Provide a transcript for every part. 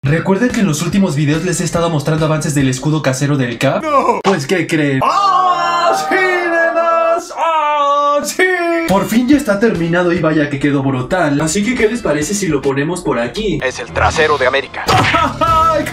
¿Recuerdan que en los últimos videos les he estado mostrando avances del escudo casero del Cap? ¡No! Pues ¿qué creen? ¡Ah, sí, nenas! ¡Ah, sí! Por fin ya está terminado y vaya que quedó brutal. Así que ¿qué les parece si lo ponemos por aquí? Es el trasero de América. ¡Ay,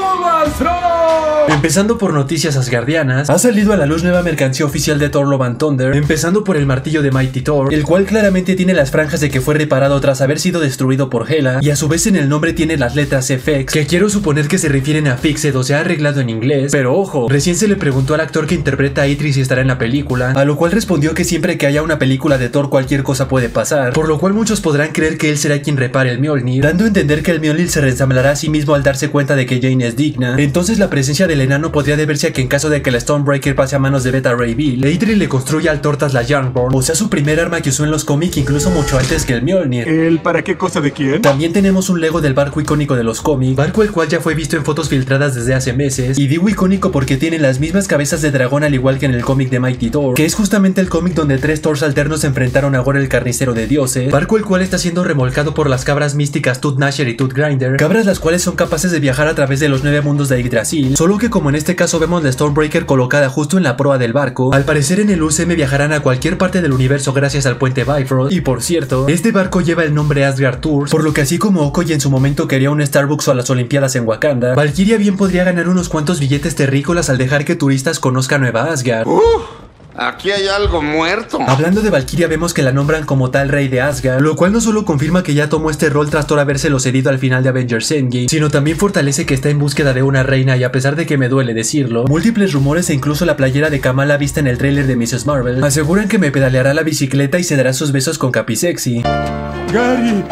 Empezando por noticias asgardianas, ha salido a la luz nueva mercancía oficial de Thor Love and Thunder, empezando por el martillo de Mighty Thor, el cual claramente tiene las franjas de que fue reparado tras haber sido destruido por Hela, y a su vez en el nombre tiene las letras FX, que quiero suponer que se refieren a Fixed o se ha arreglado en inglés, pero ojo, recién se le preguntó al actor que interpreta a Idris si estará en la película, a lo cual respondió que siempre que haya una película de Thor cualquier cosa puede pasar, por lo cual muchos podrán creer que él será quien repare el Mjolnir, dando a entender que el Mjolnir se reensamblará a sí mismo al darse cuenta de que Jane es digna. Entonces la presencia del enano podría deberse a que en caso de que la Stormbreaker pase a manos de Beta Ray Bill, Idris le construye al Tortas la Jarnborn, o sea su primer arma que usó en los cómics incluso mucho antes que el Mjolnir. ¿El para qué cosa de quién? También tenemos un Lego del barco icónico de los cómics, barco el cual ya fue visto en fotos filtradas desde hace meses, y digo icónico porque tiene las mismas cabezas de dragón al igual que en el cómic de Mighty Thor, que es justamente el cómic donde tres Thors alternos se enfrentaron a Gore el carnicero de dioses, barco el cual está siendo remolcado por las cabras místicas Tooth Gnasher y Tooth Grinder, cabras las cuales son capaces de viajar a través de los 9 mundos de Yggdrasil, solo que como en este caso vemos la Stormbreaker colocada justo en la proa del barco, al parecer en el UCM viajarán a cualquier parte del universo gracias al puente Bifrost, y por cierto, este barco lleva el nombre Asgard Tours, por lo que así como Okoye en su momento quería un Starbucks o a las Olimpiadas en Wakanda, Valkyria bien podría ganar unos cuantos billetes terrícolas al dejar que turistas conozcan Nueva Asgard. Aquí hay algo muerto. Hablando de Valkyria, vemos que la nombran como tal rey de Asgard, lo cual no solo confirma que ya tomó este rol tras Thor habérselo cedido al final de Avengers Endgame, sino también fortalece que está en búsqueda de una reina, y a pesar de que me duele decirlo, múltiples rumores e incluso la playera de Kamala vista en el tráiler de Mrs. Marvel aseguran que me pedaleará la bicicleta y se dará sus besos con Capi Sexy. Gary,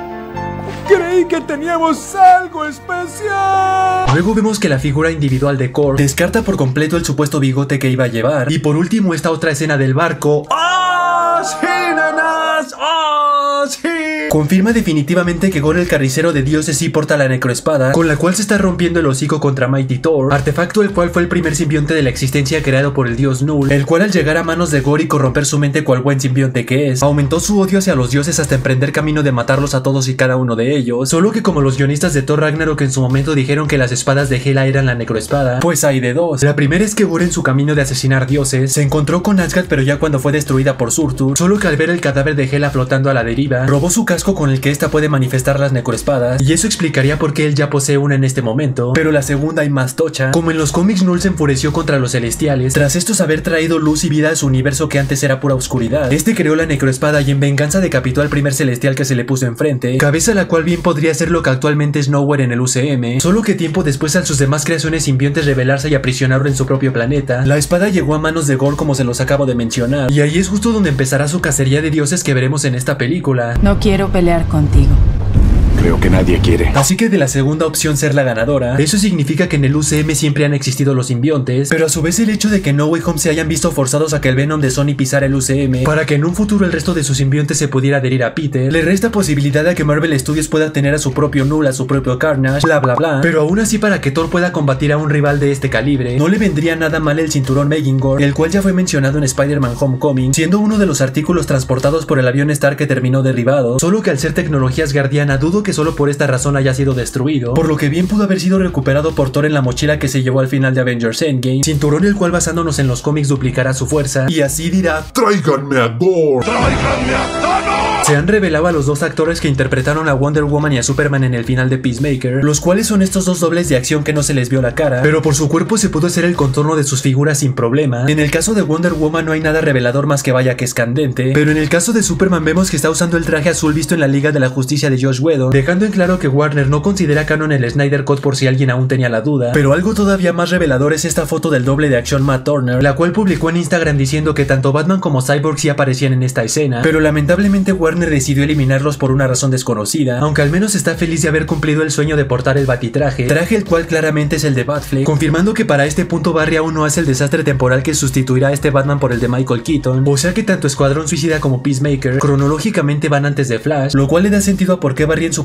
creí que teníamos algo especial. Luego vemos que la figura individual de Korg descarta por completo el supuesto bigote que iba a llevar, y por último esta otra escena del barco. ¡Ah, sí, nenas! ¡Ah, sí! Confirma definitivamente que Gore el carnicero de dioses sí porta la necroespada, con la cual se está rompiendo el hocico contra Mighty Thor, artefacto el cual fue el primer simbionte de la existencia creado por el dios Null, el cual al llegar a manos de Gore y corromper su mente cual buen simbionte que es, aumentó su odio hacia los dioses hasta emprender camino de matarlos a todos y cada uno de ellos, solo que como los guionistas de Thor Ragnarok en su momento dijeron que las espadas de Hela eran la necroespada, pues hay de dos. La primera es que Gore en su camino de asesinar dioses, se encontró con Asgard pero ya cuando fue destruida por Surtur, solo que al ver el cadáver de Hela flotando a la deriva, robó su casco con el que esta puede manifestar las necroespadas, y eso explicaría por qué él ya posee una en este momento. Pero la segunda y más tocha, como en los cómics Null se enfureció contra los celestiales, tras estos haber traído luz y vida a su universo que antes era pura oscuridad. Este creó la necroespada y en venganza decapitó al primer celestial que se le puso enfrente, cabeza la cual bien podría ser lo que actualmente es Nowhere en el UCM, solo que tiempo después al sus demás creaciones simbiontes rebelarse y aprisionarlo en su propio planeta, la espada llegó a manos de Gore como se los acabo de mencionar, y ahí es justo donde empezará su cacería de dioses que veremos en esta película. No quiero pelear contigo. Creo que nadie quiere. Así que de la segunda opción ser la ganadora, eso significa que en el UCM siempre han existido los simbiontes, pero a su vez el hecho de que No Way Home se hayan visto forzados a que el Venom de Sony pisara el UCM para que en un futuro el resto de sus simbiontes se pudiera adherir a Peter, le resta posibilidad de que Marvel Studios pueda tener a su propio Null, a su propio Carnage, bla bla bla, pero aún así para que Thor pueda combatir a un rival de este calibre, no le vendría nada mal el cinturón Megingor, el cual ya fue mencionado en Spider-Man Homecoming, siendo uno de los artículos transportados por el avión Stark que terminó derribado, solo que al ser tecnología asgardiana dudo que solo por esta razón haya sido destruido, por lo que bien pudo haber sido recuperado por Thor en la mochila que se llevó al final de Avengers Endgame, cinturón el cual basándonos en los cómics duplicará su fuerza, y así dirá: ¡Tráiganme a Thor! ¡Tráiganme a Thanos! Se han revelado a los dos actores que interpretaron a Wonder Woman y a Superman en el final de Peacemaker, los cuales son estos dos dobles de acción que no se les vio la cara, pero por su cuerpo se pudo hacer el contorno de sus figuras sin problema. En el caso de Wonder Woman no hay nada revelador más que vaya que es candente, pero en el caso de Superman vemos que está usando el traje azul visto en la Liga de la Justicia de Joss Whedon, dejando en claro que Warner no considera canon el Snyder Cut por si alguien aún tenía la duda. Pero algo todavía más revelador es esta foto del doble de acción Matt Turner, la cual publicó en Instagram diciendo que tanto Batman como Cyborg sí aparecían en esta escena, pero lamentablemente Warner decidió eliminarlos por una razón desconocida, aunque al menos está feliz de haber cumplido el sueño de portar el batitraje, traje el cual claramente es el de Batfleck, confirmando que para este punto Barry aún no hace el desastre temporal que sustituirá a este Batman por el de Michael Keaton, o sea que tanto Escuadrón Suicida como Peacemaker cronológicamente van antes de Flash, lo cual le da sentido a por qué Barry en su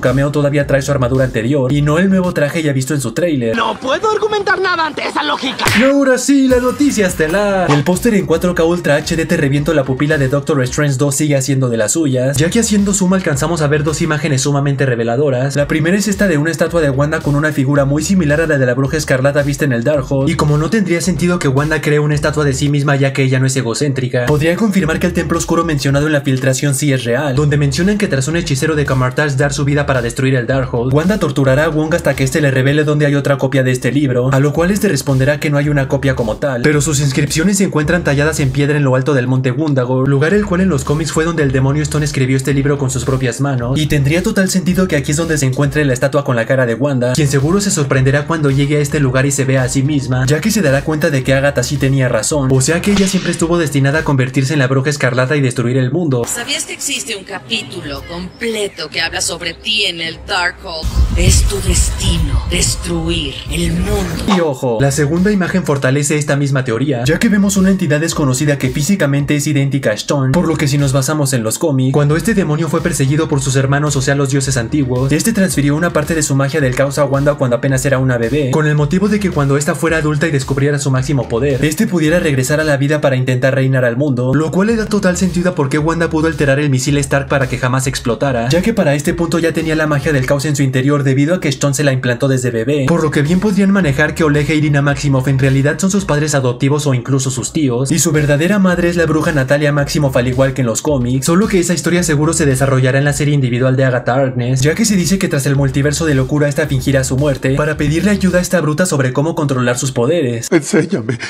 cameo todavía trae su armadura anterior y no el nuevo traje ya visto en su tráiler. No puedo argumentar nada ante esa lógica. Y ahora sí, la noticia estelar. El póster en 4K Ultra HD te reviento la pupila de Doctor Strange 2 sigue haciendo de las suyas, ya que haciendo zoom alcanzamos a ver dos imágenes sumamente reveladoras. La primera es esta de una estatua de Wanda con una figura muy similar a la de la Bruja Escarlata vista en el Darkhold, y como no tendría sentido que Wanda cree una estatua de sí misma ya que ella no es egocéntrica, podría confirmar que el templo oscuro mencionado en la filtración sí es real, donde mencionan que tras un hechicero de Kamar-Taj dar su vida para destruir el Darkhold, Wanda torturará a Wong hasta que este le revele dónde hay otra copia de este libro, a lo cual este responderá que no hay una copia como tal, pero sus inscripciones se encuentran talladas en piedra en lo alto del monte Gundagor, lugar el cual en los cómics fue donde el demonio Stone escribió este libro con sus propias manos, y tendría total sentido que aquí es donde se encuentre la estatua con la cara de Wanda, quien seguro se sorprenderá cuando llegue a este lugar y se vea a sí misma, ya que se dará cuenta de que Agatha sí tenía razón, o sea que ella siempre estuvo destinada a convertirse en la Bruja Escarlata y destruir el mundo. ¿Sabías que existe un capítulo completo que habla sobre ti en el Darkhold? Es tu destino, destruir el mundo. Y ojo, la segunda imagen fortalece esta misma teoría, ya que vemos una entidad desconocida que físicamente es idéntica a Stone, por lo que si nos basamos en los cómics, cuando este demonio fue perseguido por sus hermanos, o sea los dioses antiguos, este transfirió una parte de su magia del caos a Wanda cuando apenas era una bebé, con el motivo de que cuando esta fuera adulta y descubriera su máximo poder, este pudiera regresar a la vida para intentar reinar al mundo, lo cual le da total sentido a por qué Wanda pudo alterar el misil Stark para que jamás explotara, ya que para este punto ya tenía la magia del caos en su interior debido a que Stone se la implantó desde bebé, por lo que bien podrían manejar que Oleg e Irina Maximoff en realidad son sus padres adoptivos o incluso sus tíos, y su verdadera madre es la bruja Natalia Maximoff al igual que en los cómics, solo que esa historia seguro se desarrollará en la serie individual de Agatha Harkness, ya que se dice que tras el multiverso de locura esta fingirá su muerte para pedirle ayuda a esta bruta sobre cómo controlar sus poderes. Enséñame.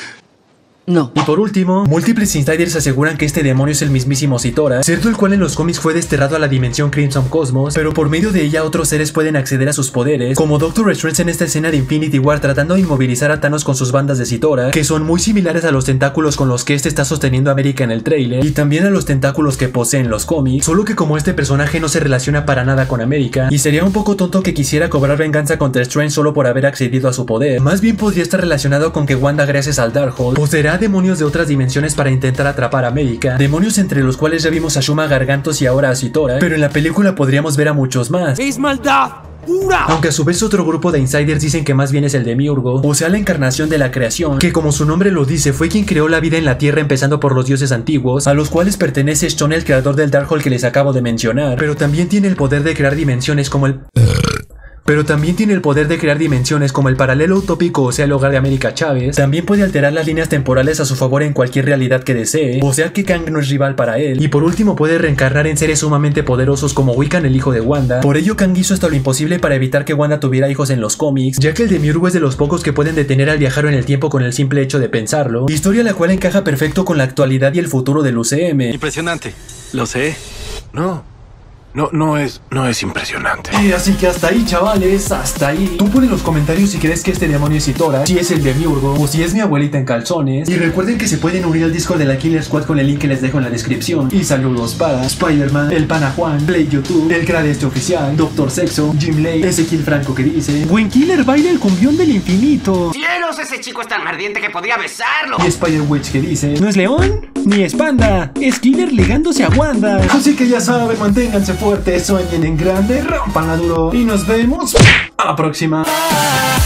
No. Y por último, múltiples insiders aseguran que este demonio es el mismísimo Zitora, cerdo el cual en los cómics fue desterrado a la dimensión Crimson Cosmos, pero por medio de ella otros seres pueden acceder a sus poderes, como Doctor Strange en esta escena de Infinity War tratando de inmovilizar a Thanos con sus bandas de Zitora, que son muy similares a los tentáculos con los que este está sosteniendo a América en el trailer, y también a los tentáculos que poseen los cómics, solo que como este personaje no se relaciona para nada con América, y sería un poco tonto que quisiera cobrar venganza contra Strange solo por haber accedido a su poder, más bien podría estar relacionado con que Wanda gracias al Darkhold poseerá demonios de otras dimensiones para intentar atrapar a América, demonios entre los cuales ya vimos a Shuma Gargantos y ahora a Zitora, pero en la película podríamos ver a muchos más. ¡Es maldad pura! Aunque a su vez otro grupo de insiders dicen que más bien es el Demiurgo, o sea la encarnación de la creación, que como su nombre lo dice fue quien creó la vida en la tierra empezando por los dioses antiguos, a los cuales pertenece Stone, el creador del Darkhold que les acabo de mencionar, pero también tiene el poder de crear dimensiones como el paralelo utópico, o sea el hogar de América Chávez. También puede alterar las líneas temporales a su favor en cualquier realidad que desee, o sea que Kang no es rival para él. Y por último puede reencarnar en seres sumamente poderosos como Wiccan, el hijo de Wanda. Por ello Kang hizo hasta lo imposible para evitar que Wanda tuviera hijos en los cómics, ya que el Demiurgo es de los pocos que pueden detener al viajero en el tiempo con el simple hecho de pensarlo, historia la cual encaja perfecto con la actualidad y el futuro del UCM. Impresionante, lo sé. No es impresionante. Así que hasta ahí, chavales, hasta ahí. Tú pon en los comentarios si crees que este demonio es Zitora, si es el Demiurgo o si es mi abuelita en calzones. Y recuerden que se pueden unir al Discord de la Killer Squad con el link que les dejo en la descripción. Y saludos para Spider-Man, el Pana Juan, Play YouTube, el Crade Este Oficial, Doctor Sexo, Jim Lay, Ezequiel Franco que dice: Buen Killer baila el cumbión del infinito. ¡Cielos! Ese chico es tan ardiente que podría besarlo. Y Spider-Witch que dice: No es león, ni es panda, es Killer ligándose a Wanda. Así que ya saben, manténganse fuertes, sueñen en grande, rompanla duro y nos vemos a la próxima.